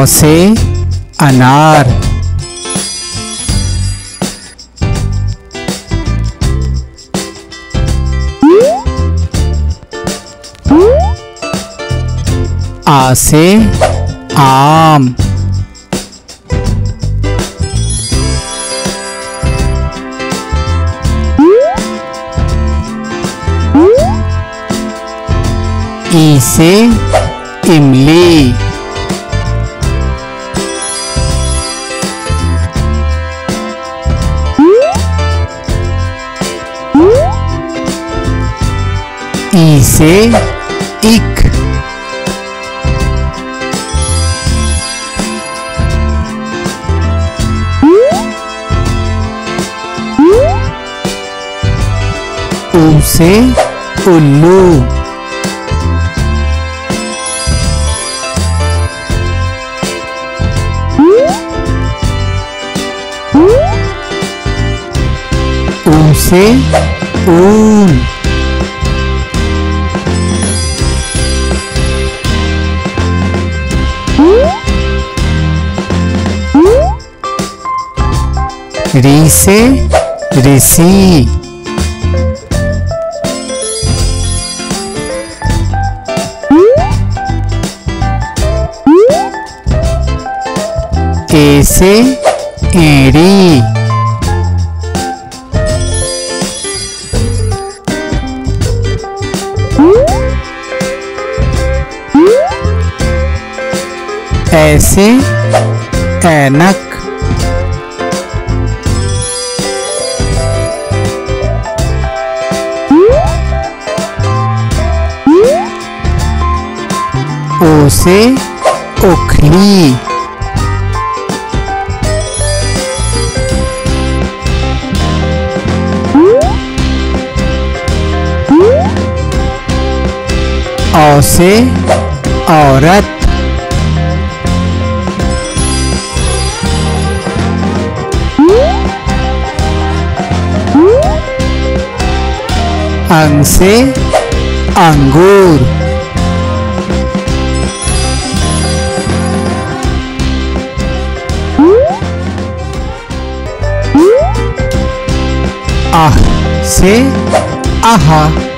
से अनार। आ से आम। ई से इमली। ई से इक। ऊ से उल्लू। ऊ से ऊन। री से ऋषि। ए से एड़ी। ऐ से ऐनक। ओ से ओखली। औ से औरत। अंग से अंगूर। आह से आहा।